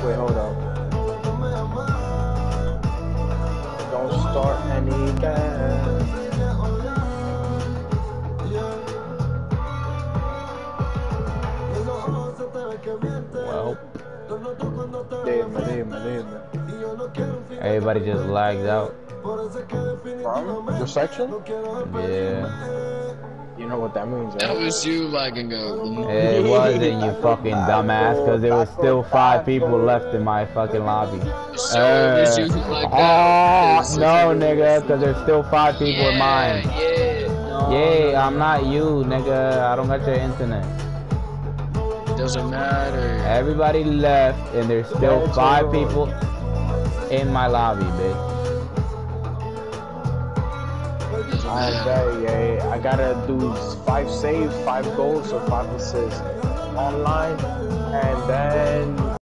Wait, hold up. Don't start any gas. Well, Dime. everybody just lagged out. From your section? Yeah. You know what that means, right? That was you lagging out. It wasn't, you fucking dumbass, because there was still 5 people left in my fucking lobby. So it was you who lagged out. No, nigga, because there's still 5 people in mine. Yeah. I'm not you, nigga. I don't got your internet. Doesn't matter. Everybody left, and there's still 5 people in my lobby, bitch. I gotta do 5 saves, 5 goals, or 5 assists online, and then